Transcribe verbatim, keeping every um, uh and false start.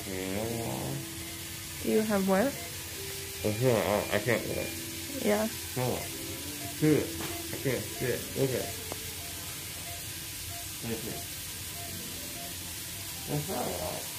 Do you have what? I can't, I can't do it. Yeah. No. Do it. I can't do it. Look at it. Thank you. That's not all.